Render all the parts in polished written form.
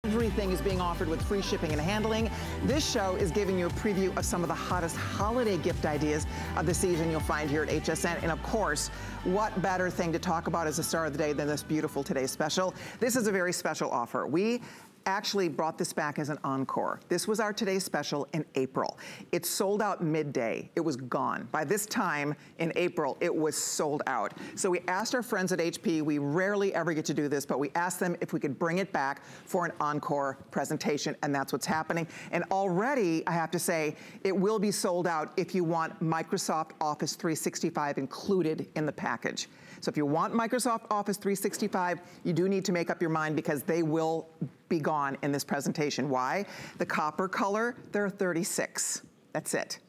Everything is being offered with free shipping and handling. This show is giving you a preview of some of the hottest holiday gift ideas of the season you'll find here at HSN. And of course, what better thing to talk about as the star of the day than this beautiful Today's Special? This is a very special offer. We actually brought this back as an encore. This was our Today's Special in April. It sold out midday. It was gone. By this time in April, it was sold out. So we asked our friends at HP, we rarely ever get to do this, but we asked them if we could bring it back for an encore presentation, and that's what's happening. And already, I have to say, it will be sold out if you want Microsoft Office 365 included in the package. So if you want Microsoft Office 365, you do need to make up your mind because they will be gone in this presentation. Why? The copper color, there are 36. That's it.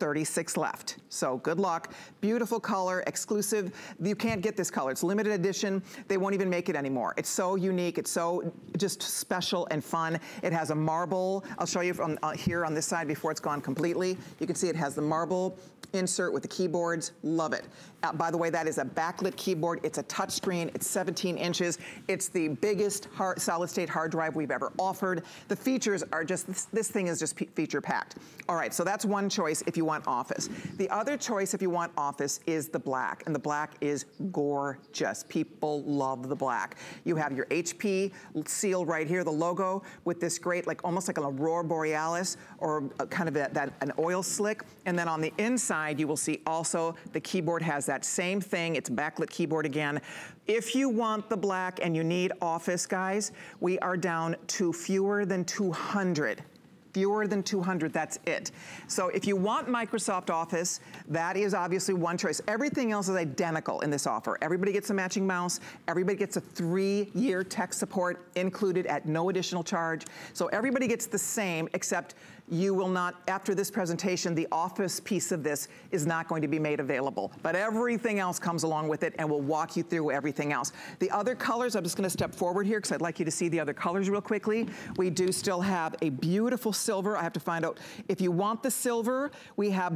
36 left. So good luck. Beautiful color, exclusive. You can't get this color. It's limited edition. They won't even make it anymore. It's so unique. It's so just special and fun. It has a marble. I'll show you from here on this side before it's gone completely. You can see it has the marble insert with the keyboards. Love it. By the way, that is a backlit keyboard. It's a touch screen. It's 17 inches. It's the biggest solid-state hard drive we've ever offered. The features are just, this thing is just feature-packed. All right, so that's one choice if you want Office. The other choice if you want Office is the black, and the black is gorgeous. People love the black. You have your HP seal right here, the logo, with this great, like almost like an aurora borealis or kind of an oil slick. And then on the inside, you will see also the keyboard has that same thing. It's a backlit keyboard again. If you want the black and you need Office, guys, we are down to fewer than 200. Fewer than 200, that's it. So if you want Microsoft Office, that is obviously one choice. Everything else is identical in this offer. Everybody gets a matching mouse. Everybody gets a 3-year tech support included at no additional charge. So everybody gets the same, except you will not, after this presentation, the Office piece of this is not going to be made available. But everything else comes along with it, and we'll walk you through everything else. The other colors, I'm just gonna step forward here because I'd like you to see the other colors real quickly. We do still have a beautiful silver. I have to find out if you want the silver. We have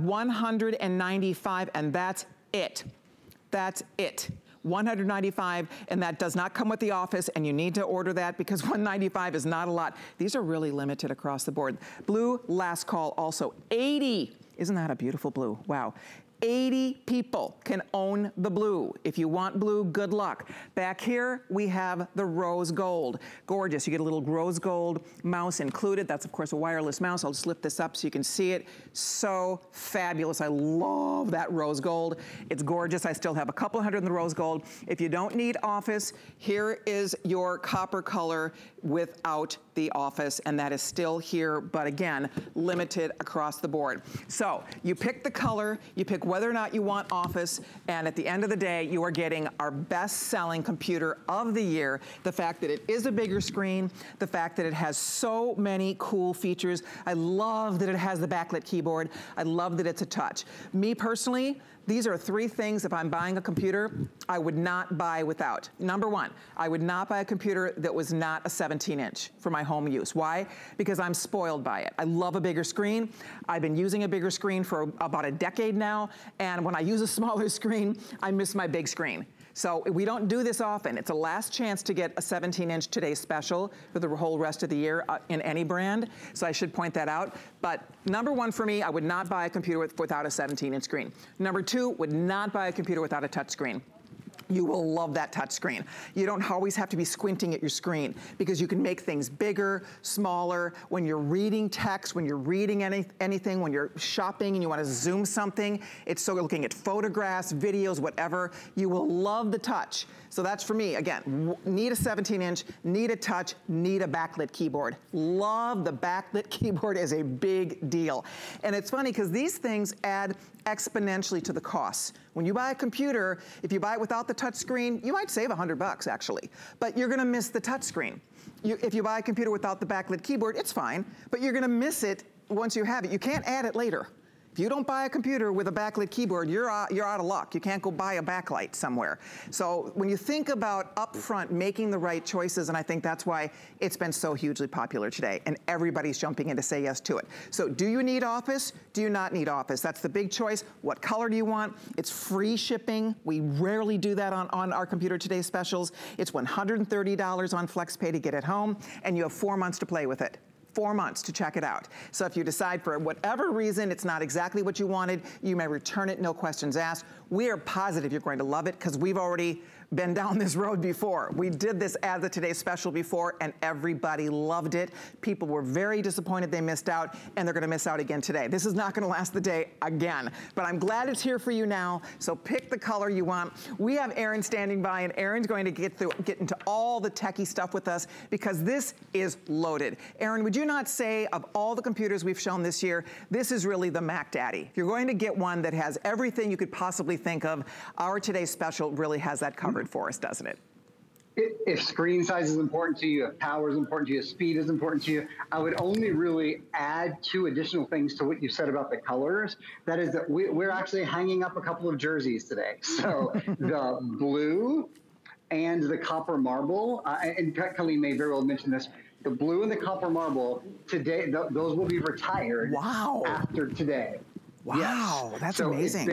195, and that's it. That's it. 195, and that does not come with the Office, and you need to order that because 195 is not a lot. These are really limited across the board. Blue, last call also. 80, isn't that a beautiful blue? Wow. 80 people can own the blue. If you want blue, good luck. Back here, we have the rose gold. Gorgeous, you get a little rose gold mouse included. That's of course a wireless mouse. I'll just lift this up so you can see it. So fabulous, I love that rose gold. It's gorgeous, I still have a couple hundred in the rose gold. If you don't need Office, here is your copper color without the Office, and that is still here, but again, limited across the board. So you pick the color, you pick whether or not you want Office, and at the end of the day, you are getting our best-selling computer of the year. The fact that it is a bigger screen, the fact that it has so many cool features. I love that it has the backlit keyboard. I love that it's a touch. Me personally, these are 3 things if I'm buying a computer, I would not buy without. Number 1, I would not buy a computer that was not a 17-inch for my home use. Why? Because I'm spoiled by it. I love a bigger screen. I've been using a bigger screen for about a decade now, and when I use a smaller screen, I miss my big screen. So we don't do this often. It's a last chance to get a 17-inch Today's Special for the whole rest of the year in any brand. So I should point that out. But number 1 for me, I would not buy a computer without a 17-inch screen. Number 2, would not buy a computer without a touch screen. You will love that touch screen. You don't always have to be squinting at your screen because you can make things bigger, smaller. When you're reading text, when you're reading anything, when you're shopping and you want to zoom something, it's so looking at photographs, videos, whatever, you will love the touch. So that's for me, again, need a 17-inch, need a touch, need a backlit keyboard. Love the backlit keyboard is a big deal. And it's funny because these things add exponentially to the costs. When you buy a computer, if you buy it without the touch screen, you might save $100 actually, but you're gonna miss the touch screen. If you buy a computer without the backlit keyboard, it's fine, but you're gonna miss it once you have it. You can't add it later. If you don't buy a computer with a backlit keyboard, you're out of luck. You can't go buy a backlight somewhere. So when you think about upfront making the right choices, and I think that's why it's been so hugely popular today, and everybody's jumping in to say yes to it. So do you need Office? Do you not need Office? That's the big choice. What color do you want? It's free shipping. We rarely do that on our Computer Today specials. It's $130 on FlexPay to get it home, and you have 4 months to play with it. 4 months to check it out. So if you decide for whatever reason it's not exactly what you wanted, you may return it, no questions asked. We are positive you're going to love it because we've already been down this road before. We did this as a Today special before and everybody loved it. People were very disappointed they missed out and they're gonna miss out again today. This is not gonna last the day again, but I'm glad it's here for you now. So pick the color you want. We have Aaron standing by and Aaron's going to get into all the techie stuff with us because this is loaded. Aaron, would you not say of all the computers we've shown this year, this is really the Mac Daddy? You're going to get one that has everything you could possibly think of. Our Today special really has that covered for us, doesn't it? If screen size is important to you, if power is important to you, if speed is important to you, I would only really add 2 additional things to what you said about the colors. That is that we're actually hanging up a couple of jerseys today. So the blue and the copper marble, and Colleen may very well mention this, the blue and the copper marble, today, those will be retired after today. Wow, yes. That's amazing.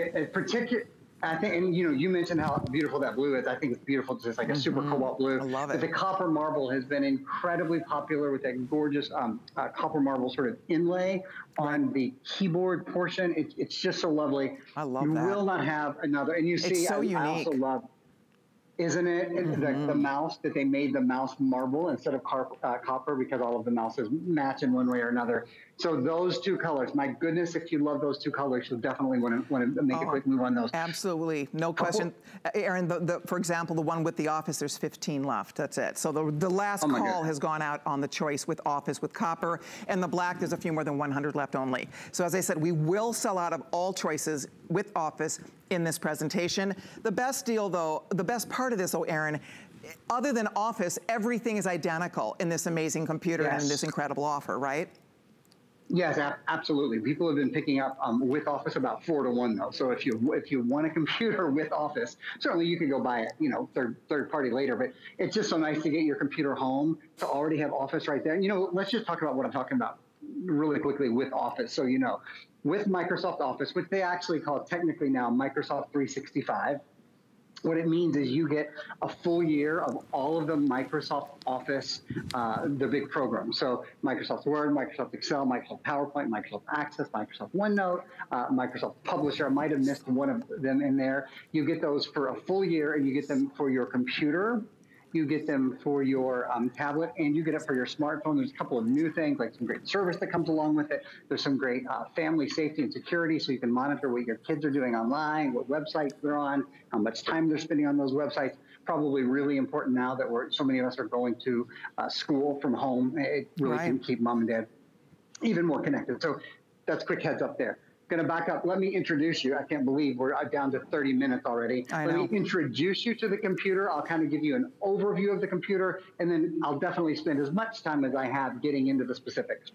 I think, and you mentioned how beautiful that blue is. I think it's beautiful, just like a super cobalt blue. I love it. But the copper marble has been incredibly popular with that gorgeous copper marble sort of inlay on the keyboard portion. It's just so lovely. I love that. You will not have another. And you see, it's so unique. I also love, isn't it, the mouse, that they made the mouse marble instead of copper because all of the mouses match in one way or another. So those 2 colors, my goodness, if you love those 2 colors, you'll definitely want to make a quick move on those. Absolutely, no question. Aaron, for example, the one with the Office, there's 15 left, that's it. So the last call has gone out on the choice with Office with copper, and the black, there's a few more than 100 left only. So as I said, we will sell out of all choices with Office in this presentation. The best deal though, the best part of this, Aaron, other than Office, everything is identical in this amazing computer and in this incredible offer, right? Yes, absolutely. People have been picking up with Office about 4 to 1 though. So if you want a computer with Office, certainly you could go buy it, third party later. But it's just so nice to get your computer home to already have Office right there. Let's just talk about what I'm talking about really quickly with Office. So with Microsoft Office, which they actually call technically now Microsoft 365. What it means is you get a full year of all of the Microsoft Office, the big programs. So Microsoft Word, Microsoft Excel, Microsoft PowerPoint, Microsoft Access, Microsoft OneNote, Microsoft Publisher. I might have missed one of them in there. You get those for a full year, and you get them for your computer. You get them for your tablet, and you get it for your smartphone. There's a couple of new things, like some great service that comes along with it. There's some great family safety and security, so you can monitor what your kids are doing online, what websites they're on, how much time they're spending on those websites. Probably really important now that so many of us are going to school from home. It really can keep mom and dad even more connected. So that's a quick heads up there. Going to back up. Let me introduce you. I can't believe we're down to 30 minutes already. Let me introduce you to the computer. I'll kind of give you an overview of the computer, and then I'll definitely spend as much time as I have getting into the specifics.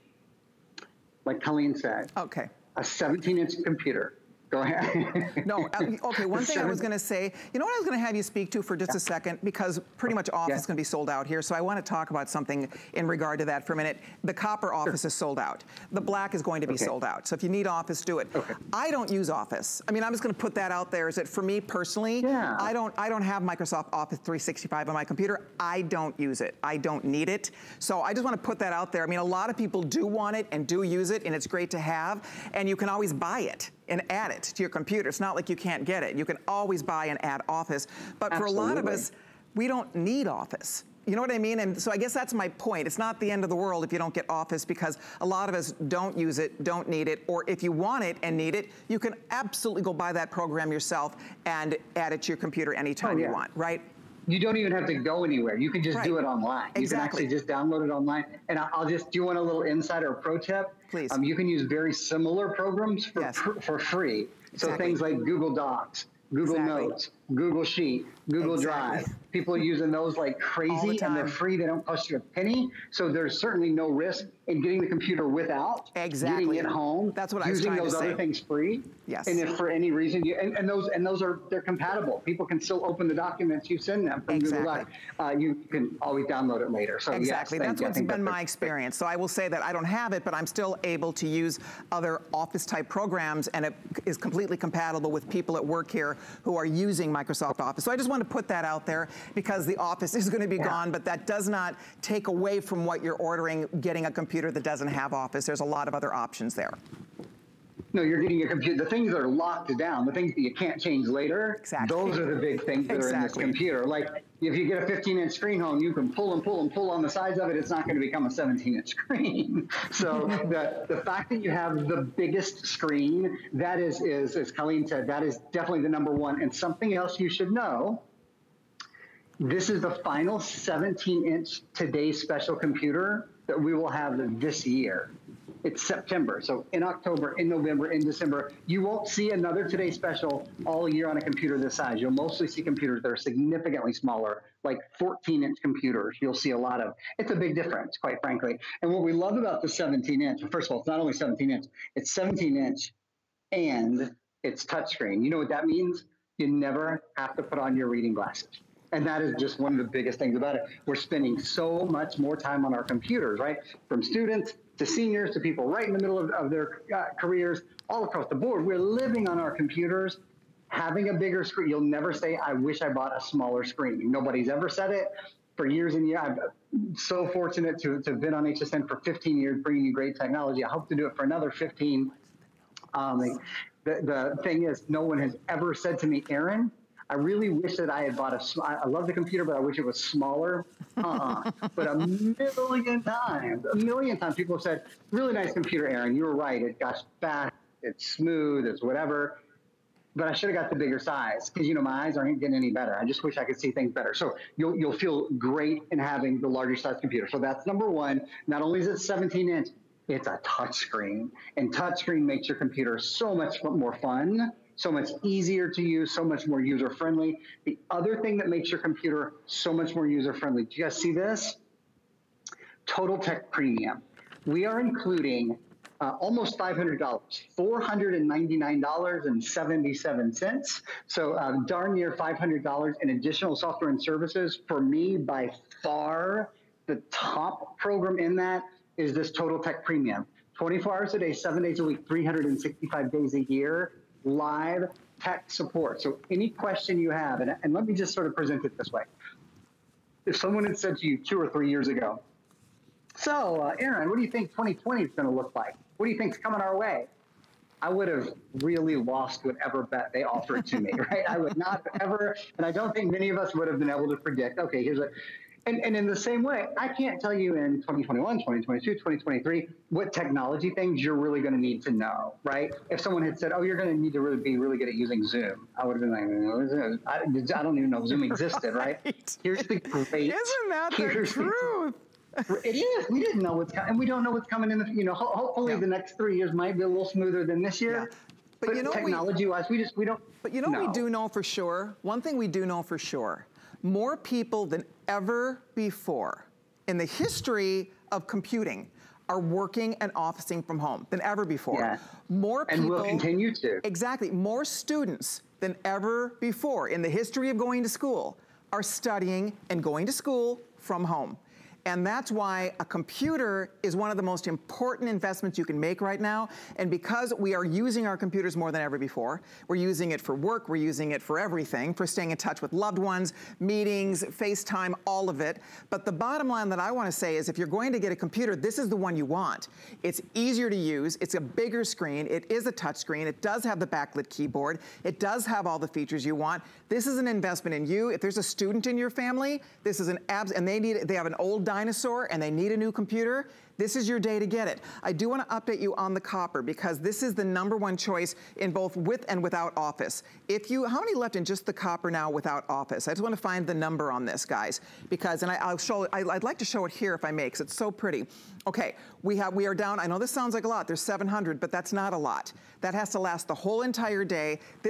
Like Colleen said, a 17-inch computer. Go ahead. No, okay, one thing I was gonna say, you know what I was gonna have you speak to for just a second, because pretty much Office is gonna be sold out here, so I wanna talk about something in regard to that for a minute. The copper Office is sold out. The black is going to be sold out, so if you need Office, do it. I don't use Office. I mean, I'm just gonna put that out there, is that for me personally, I don't have Microsoft Office 365 on my computer. I don't use it. I don't need it. So I just wanna put that out there. I mean, a lot of people do want it and do use it, and it's great to have, and you can always buy it and add it to your computer. It's not like you can't get it. You can always buy and add Office. But for a lot of us, we don't need Office. You know what I mean? And so I guess that's my point. It's not the end of the world if you don't get Office, because a lot of us don't use it, don't need it, or if you want it and need it, you can absolutely go buy that program yourself and add it to your computer anytime you want, right? You don't even have to go anywhere. You can just do it online. You can actually just download it online. And I'll just, do you want a little insider pro tip? Please. You can use very similar programs for free. So things like Google Docs, Google Notes, Google Sheet, Google Exactly. Drive. People are using those like crazy, and they're free. They don't cost you a penny. So there's certainly no risk in getting the computer without, getting it home. That's what I was using trying to those say. other things free. Yes. And if for any reason you they're compatible. People can still open the documents you send them from Google Docs. You can always download it later. So exactly, yes, that's what's been my experience. So I will say that I don't have it, but I'm still able to use other Office type programs, and it is completely compatible with people at work here who are using Microsoft Office. So I just want to put that out there because the Office is going to be gone, but that does not take away from what you're ordering, getting a computer that doesn't have Office. There's a lot of other options there. No, you're getting a computer. The things that are locked down, the things that you can't change later, those are the big things that are in this computer. Like if you get a 15-inch screen home, you can pull and pull and pull on the sides of it. It's not going to become a 17-inch screen. So the fact that you have the biggest screen, that is, as Colleen said, that is definitely the number one. And something else you should know, this is the final 17-inch Today's Special computer that we will have this year. It's September. So in October, in November, in December, you won't see another Today's Special all year on a computer this size. You'll mostly see computers that are significantly smaller, like 14-inch computers. You'll see a lot of. It's a big difference, quite frankly. And what we love about the 17-inch, first of all, it's not only 17-inch, it's 17-inch and it's touchscreen. You know what that means? You never have to put on your reading glasses. And that is just one of the biggest things about it. We're spending so much more time on our computers, right? From students to seniors to people right in the middle of their careers, all across the board. We're living on our computers. Having a bigger screen, you'll never say, I wish I bought a smaller screen. Nobody's ever said it for years and years. I'm so fortunate to have been on HSN for 15 years, bringing you great technology. I hope to do it for another 15. The thing is, no one has ever said to me, Aaron, I really wish that I had bought I love the computer, but I wish it was smaller. But a million times, people have said, really nice computer, Aaron. You were right. It got fast, it's smooth, it's whatever. But I should have got the bigger size because, you know, my eyes aren't getting any better. I just wish I could see things better. So you'll feel great in having the larger size computer. So that's number one. Not only is it 17-inch, it's a touchscreen. And touchscreen makes your computer so much more fun, so much easier to use, so much more user-friendly. The other thing that makes your computer so much more user-friendly, do you guys see this? Total Tech Premium. We are including almost $500, $499.77. So darn near $500 in additional software and services. For me, by far, the top program in that is this Total Tech Premium. 24 hours a day, 7 days a week, 365 days a year. Live tech support. So any question you have, and let me just sort of present it this way. If someone had said to you 2 or 3 years ago, so Aaron, what do you think 2020 is going to look like? What do you think is coming our way? I would have really lost whatever bet they offered to me, right? I would not ever, and I don't think many of us would have been able to predict, okay, here's a, and in the same way, I can't tell you in 2021, 2022, 2023, what technology things you're really going to need to know, right? If someone had said, oh, you're going to need to really be really good at using Zoom, I would have been like, I don't even know Zoom existed, right? Here's the great. Isn't that the truth? It is. We didn't know what's coming, and we don't know what's coming in the, you know, hopefully the next 3 years might be a little smoother than this year. But you know, technology-wise, we don't. But you know what we do know for sure? One thing we do know for sure, more people than ever before in the history of computing are working and officing from home than ever before. Yeah. More people. And will continue to. Exactly. More students than ever before in the history of going to school are studying and going to school from home. And that's why a computer is one of the most important investments you can make right now. And because we are using our computers more than ever before, we're using it for work, we're using it for everything, for staying in touch with loved ones, meetings, FaceTime, all of it. But the bottom line that I want to say is if you're going to get a computer, this is the one you want. It's easier to use, it's a bigger screen, it is a touch screen, it does have the backlit keyboard, it does have all the features you want. This is an investment in you. If there's a student in your family, this is an and they have an old dinosaur and they need a new computer, this is your day to get it. I do want to update you on the copper because this is the #1 choice in both with and without Office. How many left in just the copper now without Office? I just want to find the number on this, guys, because, and I'd like to show it here if I may, because it's so pretty. Okay, we are down, I know this sounds like a lot, there's 700, but that's not a lot. That has to last the whole entire day. This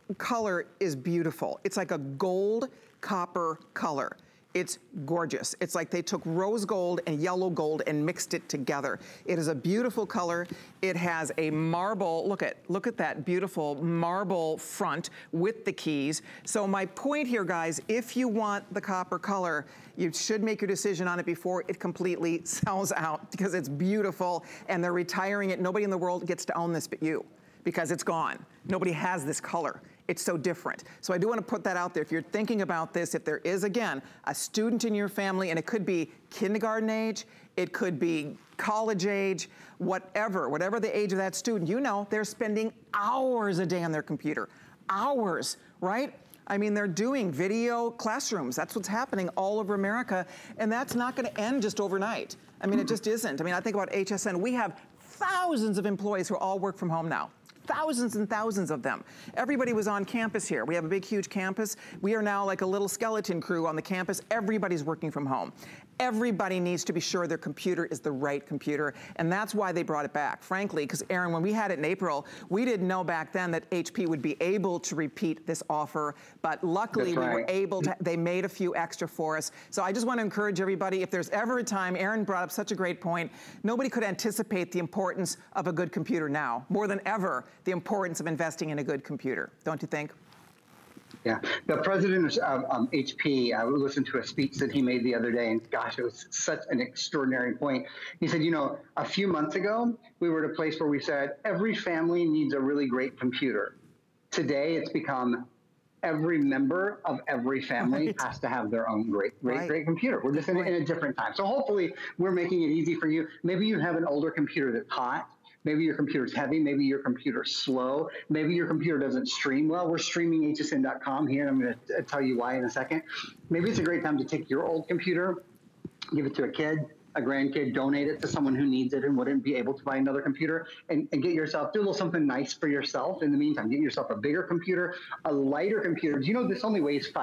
color is beautiful. It's like a gold copper color. It's gorgeous. It's like they took rose gold and yellow gold and mixed it together. It is a beautiful color. It has a marble, look at that beautiful marble front with the keys. So my point here, guys, if you want the copper color, you should make your decision on it before it completely sells out, because it's beautiful and they're retiring it. Nobody in the world gets to own this but you, because it's gone. Nobody has this color. It's so different. So I do want to put that out there. If you're thinking about this, if there is, again, a student in your family, and it could be kindergarten age, it could be college age, whatever the age of that student, you know, they're spending hours a day on their computer. Hours, right? I mean, they're doing video classrooms. That's what's happening all over America, and that's not going to end just overnight. I mean, it just isn't. I mean, I think about HSN. We have thousands of employees who all work from home now. Thousands and thousands of them. Everybody was on campus here. We have a big, huge campus. We are now like a little skeleton crew on the campus. Everybody's working from home. Everybody needs to be sure their computer is the right computer, and that's why they brought it back, frankly, because Aaron, when we had it in April, we didn't know back then that HP would be able to repeat this offer, but luckily we were able to, they made a few extra for us. So I just want to encourage everybody, if there's ever a time, Aaron brought up such a great point, nobody could anticipate the importance of a good computer now, more than ever, the importance of investing in a good computer, don't you think? Yeah, the president of HP, I listened to a speech that he made the other day, and gosh, it was such an extraordinary point. He said, you know, a few months ago, we were at a place where we said, every family needs a really great computer. Today, it's become every member of every family has to have their own great computer. We're just in a different time. So hopefully, we're making it easy for you. Maybe you have an older computer that's hot. Maybe your computer's heavy, maybe your computer's slow, maybe your computer doesn't stream well. We're streaming hsn.com here, and I'm going to tell you why in a second. Maybe it's a great time to take your old computer, give it to a kid, a grandkid, donate it to someone who needs it and wouldn't be able to buy another computer, and get yourself, do a little something nice for yourself in the meantime. Get yourself a bigger computer, a lighter computer. Do you know this only weighs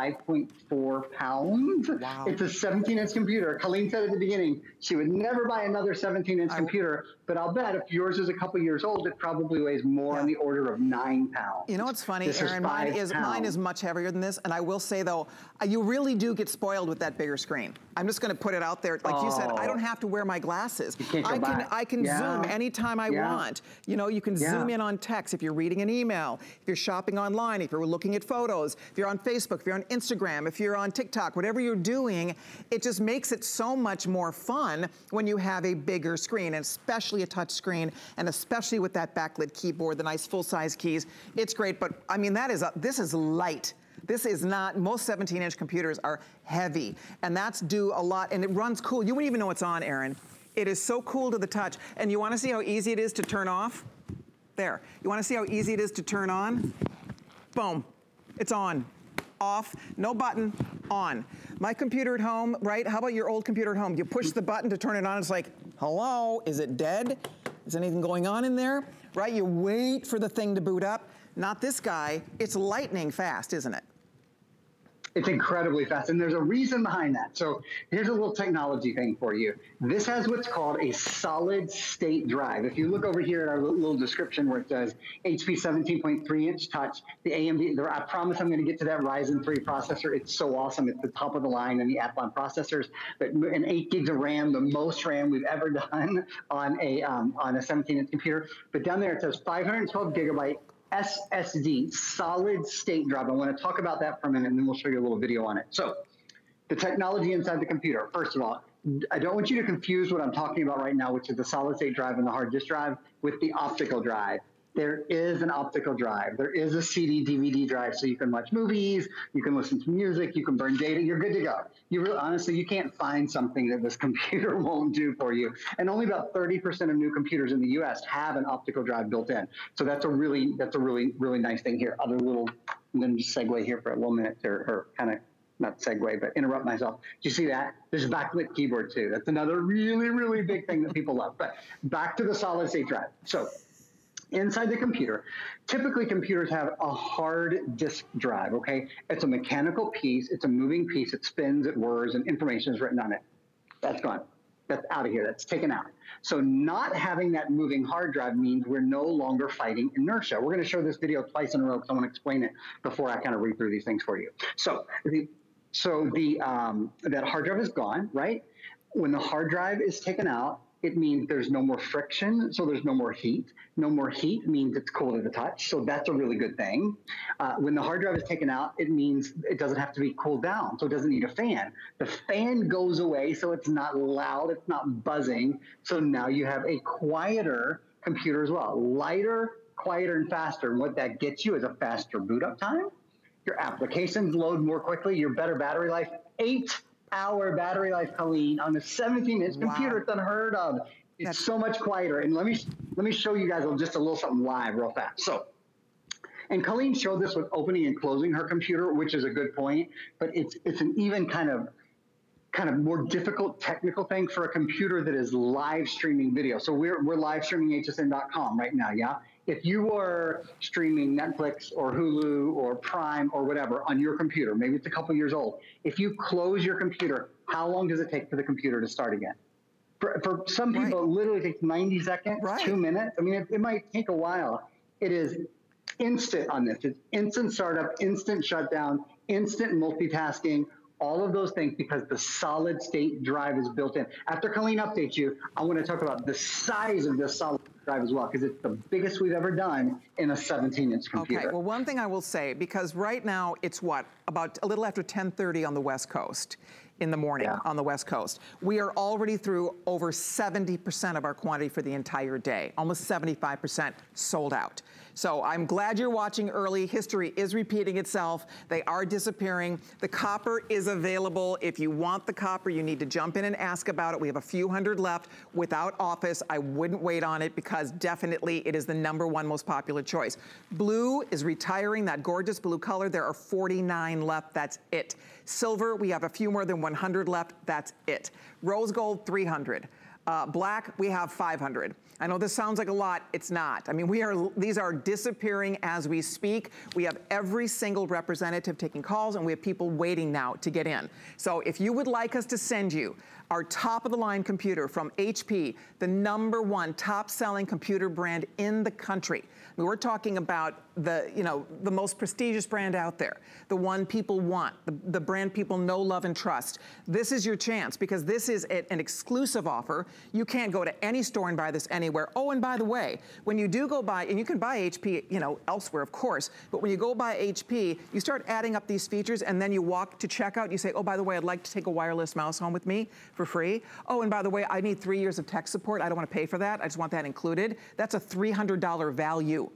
5.4 pounds? Wow. It's a 17-inch computer. Colleen said at the beginning she would never buy another 17-inch computer, but I'll bet if yours is a couple years old, it probably weighs more on the order of 9 pounds. You know what's funny, Aaron? Mine is much heavier than this, and I will say, though, you really do get spoiled with that bigger screen. I'm just going to put it out there. Like you said, I don't have to wear my glasses. I can zoom anytime I want. You know, you can zoom in on text if you're reading an email, if you're shopping online, if you're looking at photos, if you're on Facebook, if you're on Instagram, if you're on TikTok, whatever you're doing, it just makes it so much more fun when you have a bigger screen, and especially a touch screen, and especially with that backlit keyboard, the nice full-size keys. It's great, but I mean, this is light. This is not, most 17-inch computers are heavy, and that's do a lot, and it runs cool. You wouldn't even know it's on, Aaron. It is so cool to the touch. And you wanna see how easy it is to turn off? There. You wanna see how easy it is to turn on? Boom, it's on. Off, no button, on. My computer at home, right? How about your old computer at home? You push the button to turn it on, it's like, hello, is it dead? Is anything going on in there? Right, you wait for the thing to boot up. Not this guy, it's lightning fast, isn't it? It's incredibly fast, and there's a reason behind that. So here's a little technology thing for you. This has what's called a solid state drive. If you look over here at our little description where it says HP 17.3-inch touch, the AMD, I promise I'm going to get to that Ryzen 3 processor. It's so awesome. It's the top of the line in the Athlon processors, but an 8 gigs of RAM, the most RAM we've ever done on a 17-inch computer. But down there it says 512 gigabyte SSD, solid state drive. I want to talk about that for a minute, and then we'll show you a little video on it. So the technology inside the computer, first of all, I don't want you to confuse what I'm talking about right now, which is the solid state drive and the hard disk drive, with the optical drive. There is an optical drive. There is a CD, DVD drive, so you can watch movies, you can listen to music, you can burn data, you're good to go. Honestly, you can't find something that this computer won't do for you. And only about 30% of new computers in the US have an optical drive built in. So that's a really nice thing here. Other little, I'm going to just segue here for a little minute, or kind of, not segue, but interrupt myself. Do you see that? There's a backlit keyboard too. That's another really big thing that people love. But back to the solid state drive. So inside the computer, typically computers have a hard disk drive, okay? It's a mechanical piece, it's a moving piece, it spins, it whirs, and information is written on it. That's gone. that's out of here, that's taken out. So not having that moving hard drive means we're no longer fighting inertia. We're going to show this video twice in a row because I want to explain it before I kind of read through these things for you. So that hard drive is gone, right? When the hard drive is taken out, it means there's no more friction, so there's no more heat. No more heat means it's cool to the touch, so that's a really good thing. When the hard drive is taken out, it means it doesn't have to be cooled down, so it doesn't need a fan. The fan goes away, so it's not loud, it's not buzzing, so now you have a quieter computer as well. Lighter, quieter, and faster, and what that gets you is a faster boot up time. Your applications load more quickly, your better battery life, 8-hour battery life, Colleen, on a 17-inch computer. It's unheard of. It's so much quieter. And let me show you guys just a little something live real fast. So, and Colleen showed this with opening and closing her computer, which is a good point, but it's an even kind of more difficult technical thing for a computer that is live streaming video. So we're live streaming hsn.com right now, yeah? If you are streaming Netflix or Hulu or Prime or whatever on your computer, maybe it's a couple years old, if you close your computer, how long does it take for the computer to start again? For some people, it literally takes 90 seconds, 2 minutes. I mean, it might take a while. It is instant on this. It's instant startup, instant shutdown, instant multitasking, all of those things because the solid state drive is built in. After Colleen updates you, I want to talk about the size of this solid drive as well, because it's the biggest we've ever done in a 17-inch computer. Okay, well, one thing I will say, because right now it's what, about a little after 10:30 on the West Coast in the morning on the West Coast. We are already through over 70% of our quantity for the entire day, almost 75% sold out. So I'm glad you're watching early. History is repeating itself. They are disappearing. The copper is available. If you want the copper, you need to jump in and ask about it. We have a few hundred left. Without Office, I wouldn't wait on it because definitely it is the #1 most popular choice. Blue is retiring, that gorgeous blue color. There are 49 left, that's it. Silver, we have a few more than 100 left, that's it. Rose gold, 300. Black, we have 500. I know this sounds like a lot, it's not. I mean, these are disappearing as we speak. We have every single representative taking calls and we have people waiting now to get in. So if you would like us to send you our top of the line computer from HP, the #1 top selling computer brand in the country. I mean, we're talking about the most prestigious brand out there, the one people want, the brand people know, love, and trust. This is your chance because this is an exclusive offer. You can't go to any store and buy this anywhere. Oh, and by the way, when you do go buy, and you can buy HP, elsewhere, of course, but when you go buy HP, you start adding up these features and then you walk to checkout, you say, oh, by the way, I'd like to take a wireless mouse home with me for free. Oh, and by the way, I need 3 years of tech support. I don't want to pay for that. I just want that included. That's a $300 value.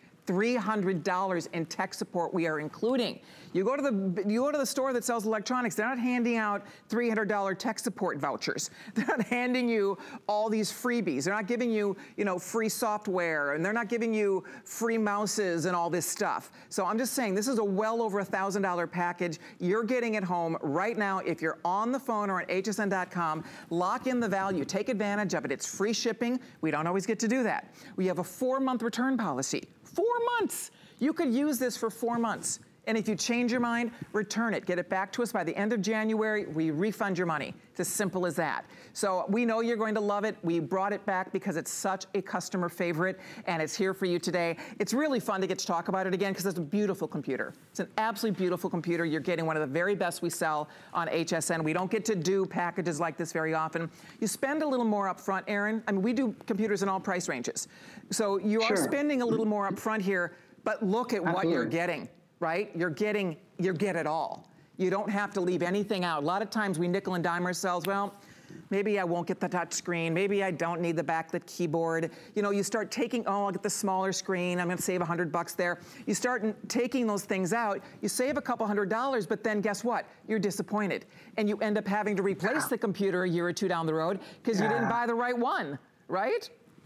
$300 in tech support we are including. You go to the store that sells electronics, they're not handing out $300 tech support vouchers. They're not handing you all these freebies. They're not giving you, free software, and they're not giving you free mouses and all this stuff. So I'm just saying, this is a well over $1,000 package. You're getting it home right now. If you're on the phone or at hsn.com, lock in the value. Take advantage of it. It's free shipping. We don't always get to do that. We have a 4-month return policy. 4 months. You could use this for 4 months. And if you change your mind, return it. Get it back to us by the end of January. We refund your money. It's as simple as that. So we know you're going to love it. We brought it back because it's such a customer favorite, and it's here for you today. It's really fun to get to talk about it again because it's a beautiful computer. It's an absolutely beautiful computer. You're getting one of the very best we sell on HSN. We don't get to do packages like this very often. You spend a little more up front, Aaron. I mean, we do computers in all price ranges. So you are spending a little more up front here, but look at what you're getting. Right? You get it all. You don't have to leave anything out. A lot of times we nickel and dime ourselves, well, maybe I won't get the touch screen. Maybe I don't need the backlit keyboard. You start taking, oh, I'll get the smaller screen. I'm gonna save $100 there. You start taking those things out. You save a couple $100, but then guess what? You're disappointed. And you end up having to replace the computer a year or two down the road because you didn't buy the right one, right?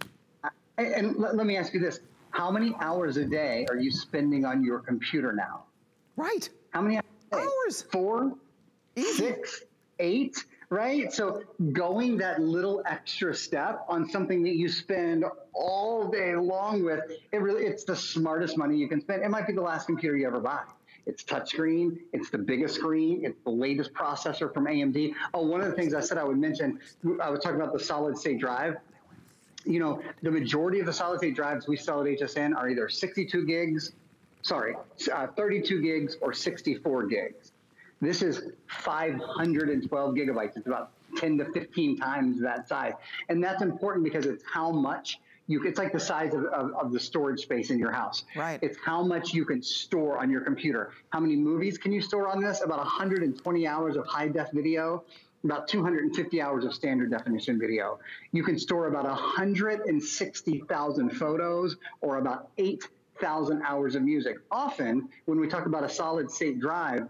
And let me ask you this. How many hours a day are you spending on your computer now? Right. How many hours? 4, 6, 8, right? So going that little extra step on something that you spend all day long with, it's the smartest money you can spend. It might be the last computer you ever buy. It's touchscreen. It's the biggest screen. It's the latest processor from AMD. Oh, one of the things I said I would mention, I was talking about the solid state drive. You know, the majority of the solid state drives we sell at HSN are either 32 gigs, 32 gigs or 64 gigs. This is 512 gigabytes. It's about 10 to 15 times that size. And that's important because it's how much it's like the size of the storage space in your house. Right. It's how much you can store on your computer. How many movies can you store on this? About 120 hours of high def video, about 250 hours of standard definition video. You can store about 160,000 photos or about 8,000 hours of music. Often, when we talk about a solid state drive,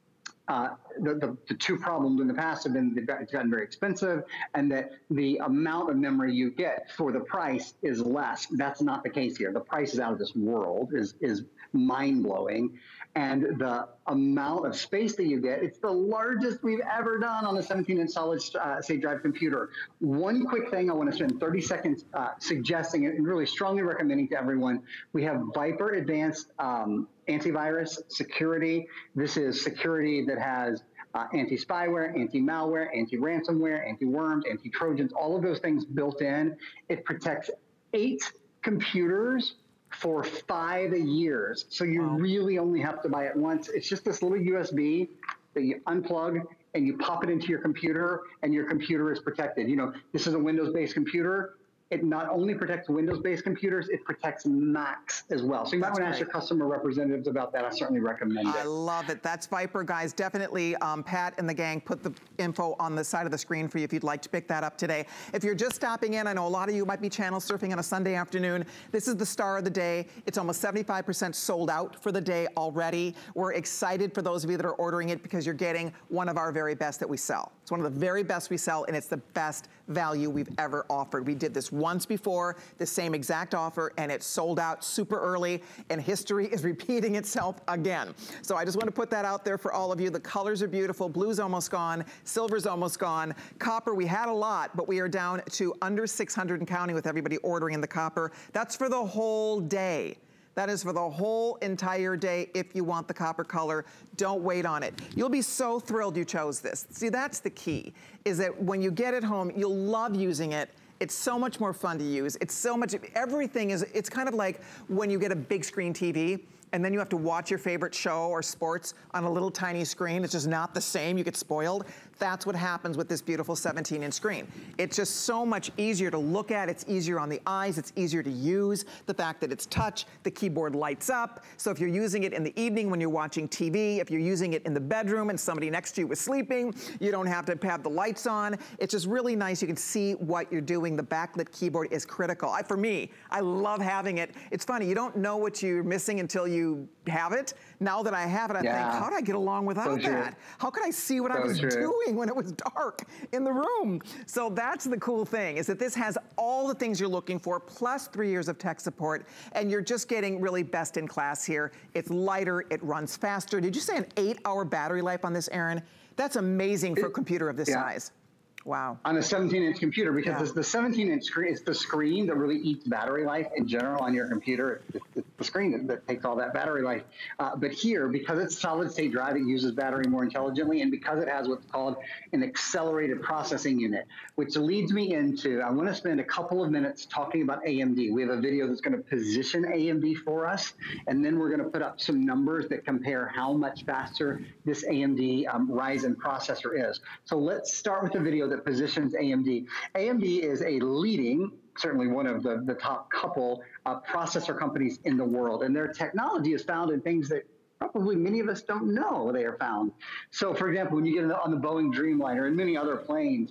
the two problems in the past have been it's gotten very expensive and that the amount of memory you get for the price is less. That's not the case here. The price is out of this world, is mind-blowing. And the amount of space that you get, it's the largest we've ever done on a 17-inch solid state drive computer. One quick thing I want to spend 30 seconds suggesting and really strongly recommending to everyone. We have Viper Advanced antivirus security. This is security that has anti-spyware, anti-malware, anti-ransomware, anti-worms, anti-trojans, all of those things built in. It protects 8 computers for 5 years. So you really only have to buy it once. It's just this little USB that you unplug and you pop it into your computer and your computer is protected. You know, this is a Windows-based computer. It not only protects Windows-based computers, it protects Macs as well. So you might want to ask your customer representatives about that. I certainly recommend it. I love it. That's Viper, guys. Definitely, Pat and the gang put the info on the side of the screen for you if you'd like to pick that up today. If you're just stopping in, I know a lot of you might be channel surfing on a Sunday afternoon. This is the star of the day. It's almost 75% sold out for the day already. We're excited for those of you that are ordering it because you're getting one of our very best that we sell. It's one of the very best we sell, and it's the best value we've ever offered. We did this once before, the same exact offer, and it sold out super early, and history is repeating itself again. So I just want to put that out there for all of you. The colors are beautiful. Blue's almost gone. Silver's almost gone. Copper, we had a lot, but we are down to under 600 and counting with everybody ordering in the copper. That's for the whole day. That is for the whole entire day if you want the copper color. Don't wait on it. You'll be so thrilled you chose this. See, that's the key, is that when you get it home, you'll love using it. It's so much more fun to use. It's so much, everything is, it's kind of like when you get a big screen TV and then you have to watch your favorite show or sports on a little tiny screen. It's just not the same, you get spoiled. That's what happens with this beautiful 17-inch screen. It's just so much easier to look at. It's easier on the eyes. It's easier to use. The fact that it's touch, the keyboard lights up. So if you're using it in the evening when you're watching TV, if you're using it in the bedroom and somebody next to you is sleeping, you don't have to have the lights on. It's just really nice. You can see what you're doing. The backlit keyboard is critical. For me, I love having it. It's funny, you don't know what you're missing until you have it. Now that I have it, I think, how did I get along without that? How could I see what I was doing when it was dark in the room? So that's the cool thing, is that this has all the things you're looking for, plus 3 years of tech support, and you're just getting really best in class here. It's lighter, it runs faster. Did you say an 8-hour battery life on this, Aaron? That's amazing for a computer of this size. Wow. On a 17-inch computer, because the 17-inch screen is the screen that really eats battery life in general on your computer. It's the screen that takes all that battery life. But here, because it's solid-state drive, it uses battery more intelligently, and because it has what's called an accelerated processing unit, which leads me into, I want to spend a couple of minutes talking about AMD. We have a video that's going to position AMD for us, and then we're going to put up some numbers that compare how much faster this AMD Ryzen processor is. So let's start with the video that positions AMD. AMD is a leading, certainly one of the top couple processor companies in the world, and their technology is found in things that probably many of us don't know they are found. So, for example, when you get on the Boeing Dreamliner and many other planes,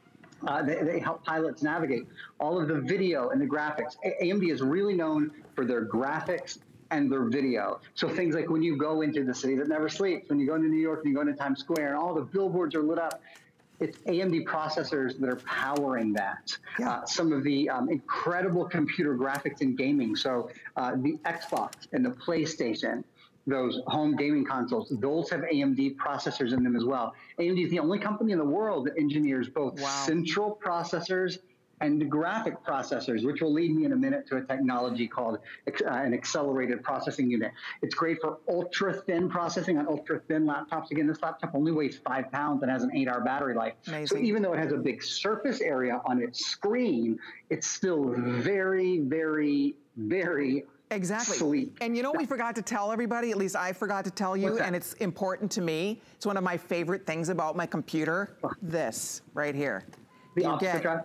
they help pilots navigate all of the video and the graphics. AMD is really known for their graphics and their video. So things like when you go into the city that never sleeps, when you go into New York and you go into Times Square and all the billboards are lit up, it's AMD processors that are powering that. Some of the incredible computer graphics in gaming. So the Xbox and the PlayStation, those home gaming consoles, those have AMD processors in them as well. AMD is the only company in the world that engineers both central processors and the graphic processors, which will lead me in a minute to a technology called an accelerated processing unit. It's great for ultra-thin processing on ultra-thin laptops. Again, this laptop only weighs 5 pounds and has an 8-hour battery life. Amazing. So even though it has a big surface area on its screen, it's still very, very, very exactly sleek. And you know, we forgot to tell everybody, at least I forgot to tell you, and it's important to me. It's one of my favorite things about my computer. This right here. The optical drive?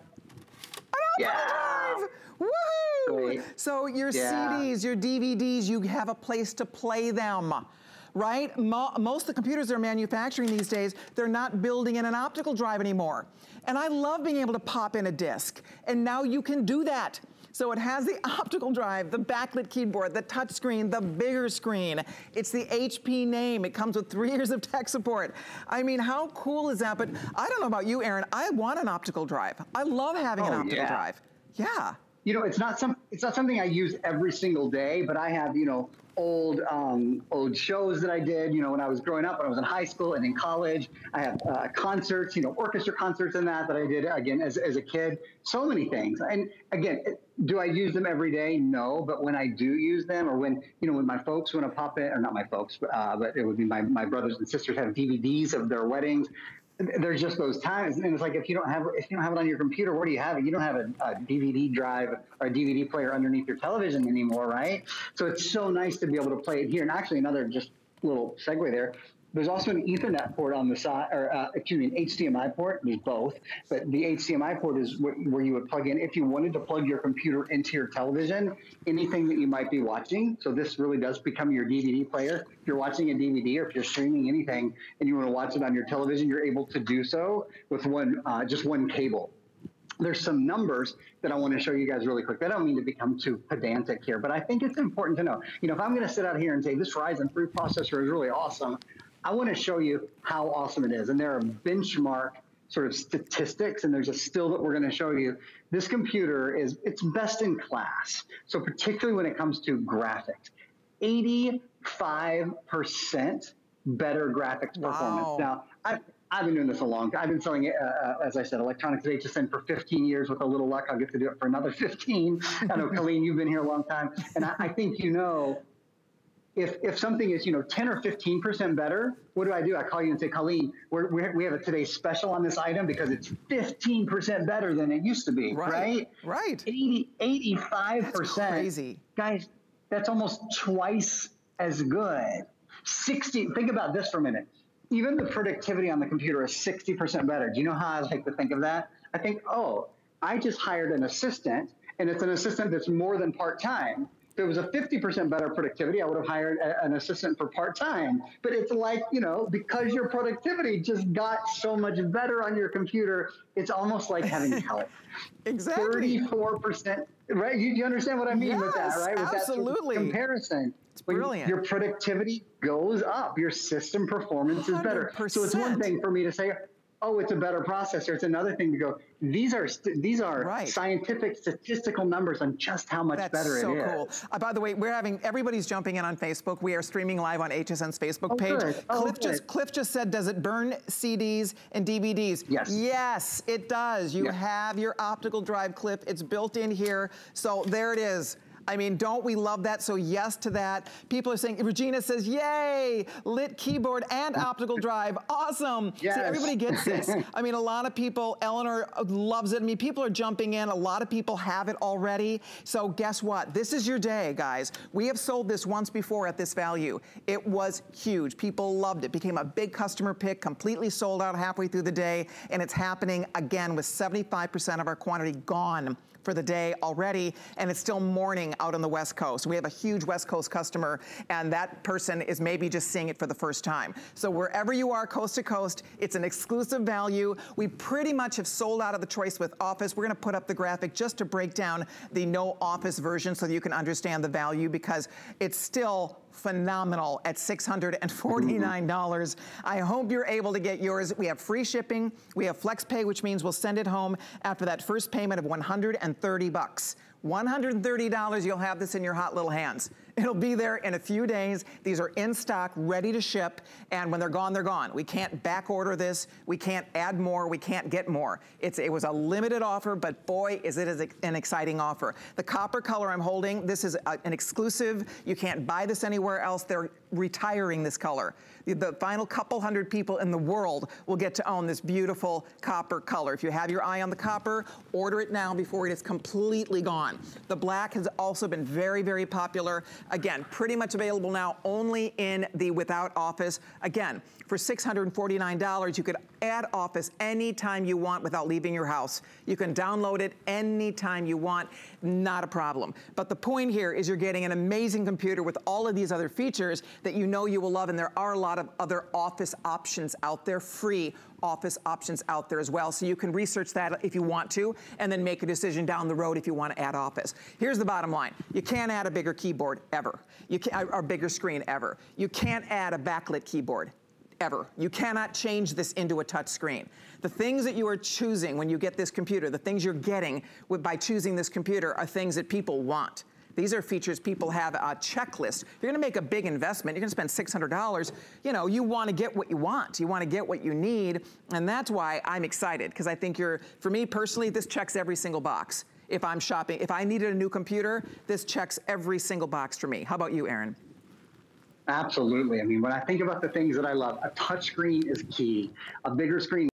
Drive! Woohoo! Great. So your CDs, your DVDs, you have a place to play them. Right? Most of the computers they're manufacturing these days, they're not building in an optical drive anymore. And I love being able to pop in a disc. And now you can do that. So it has the optical drive, the backlit keyboard, the touch screen, the bigger screen. It's the HP name. It comes with 3 years of tech support. I mean, how cool is that? But I don't know about you, Aaron. I want an optical drive. I love having an optical drive. Yeah. You know, it's not something I use every single day, but I have, you know, old shows that I did, you know, when I was growing up, when I was in high school and in college. I have concerts, you know, orchestra concerts and that I did, again, as a kid. So many things. And again, do I use them every day? No. But when I do use them, or when, you know, when my folks want to pop in, or not my folks, but it would be my brothers and sisters have DVDs of their weddings. There's just those times, and it's like if you don't have it on your computer, where do you have it? You don't have a DVD drive or a DVD player underneath your television anymore, right? So it's so nice to be able to play it here. And actually, another just little segue there. There's also an Ethernet port on the side, or excuse me, an HDMI port. There's both, but the HDMI port is where you would plug in if you wanted to plug your computer into your television, anything that you might be watching. So this really does become your DVD player. If you're watching a DVD or if you're streaming anything and you want to watch it on your television, you're able to do so with just one cable. There's some numbers that I want to show you guys really quick. I don't mean to become too pedantic here, but I think it's important to know. You know, if I'm going to sit out here and say this Ryzen 3 processor is really awesome, I want to show you how awesome it is. And there are benchmark sort of statistics, and there's a still that we're going to show you. This computer it's best in class. So particularly when it comes to graphics, 85% better graphics performance. Now, I've been doing this a long time. I've been selling, as I said, electronics at HSN for 15 years. With a little luck, I'll get to do it for another 15. I know, Colleen, you've been here a long time. And I think you know, if something is, you know, 10 or 15% better, what do? I call you and say, Colleen, we have a today's special on this item because it's 15% better than it used to be, right? Right. 85%. That's crazy. Guys, that's almost twice as good. 60, think about this for a minute. Even the productivity on the computer is 60% better. Do you know how I like to think of that? I think, oh, I just hired an assistant, and it's an assistant that's more than part-time. If it was a 50% better productivity, I would have hired an assistant for part-time. But it's like, you know, because your productivity just got so much better on your computer, it's almost like having help. Exactly. 34%, right? You understand what I mean with that, right? With absolutely. That sort of comparison. It's brilliant. Your productivity goes up. Your system performance is better. 100%. So it's one thing for me to say, oh, it's a better processor. It's another thing to go, these are scientific statistical numbers on just how much better it is. That's so cool. By the way, everybody's jumping in on Facebook. We are streaming live on HSN's Facebook page. Good. Cliff just said, does it burn CDs and DVDs? Yes. Yes, it does. You have your optical drive, Cliff. It's built in here. So there it is. I mean, don't we love that? So yes to that. People are saying, Regina says, yay, lit keyboard and optical drive, awesome. Yes. See, everybody gets this. I mean, a lot of people, Eleanor loves it. I mean, people are jumping in. A lot of people have it already. So guess what? This is your day, guys. We have sold this once before at this value. It was huge. People loved it. Became a big customer pick, completely sold out halfway through the day. And it's happening again with 75% of our quantity gone for the day already, and it's still morning out on the West Coast. We have a huge West Coast customer, and that person is maybe just seeing it for the first time. So wherever you are, coast to coast, it's an exclusive value. We pretty much have sold out of the choice with Office. We're gonna put up the graphic just to break down the no Office version so that you can understand the value, because it's still phenomenal at $649. I hope you're able to get yours. We have free shipping. We have FlexPay, which means we'll send it home after that first payment of $130. $130, you'll have this in your hot little hands. It'll be there in a few days. These are in stock, ready to ship, and when they're gone, they're gone. We can't back order this. We can't add more. We can't get more. It was a limited offer, but boy, is it an exciting offer. The copper color I'm holding, this is an exclusive. You can't buy this anywhere else. They're retiring this color. The final couple hundred people in the world will get to own this beautiful copper color. If you have your eye on the copper, order it now before it is completely gone. The black has also been very, very popular. Again, pretty much available now only in the Without Office. Again, for $649, you could add Office anytime you want without leaving your house. You can download it anytime you want, not a problem. But the point here is you're getting an amazing computer with all of these other features that you know you will love, and there are a lot of other Office options out there, free Office options out there as well. So you can research that if you want to, and then make a decision down the road if you want to add Office. Here's the bottom line. You can't add a bigger keyboard ever. You can't, or bigger screen ever. You can't add a backlit keyboard ever. You cannot change this into a touch screen. The things that you are choosing when you get this computer, the things you're getting by choosing this computer are things that people want. These are features people have a checklist. If you're gonna make a big investment, you're gonna spend $600, you know, you wanna get what you want. You wanna get what you need, and that's why I'm excited, because I think for me personally, this checks every single box. If I'm shopping, if I needed a new computer, this checks every single box for me. How about you, Aaron? Absolutely. I mean, when I think about the things that I love, a touch screen is key. A bigger screen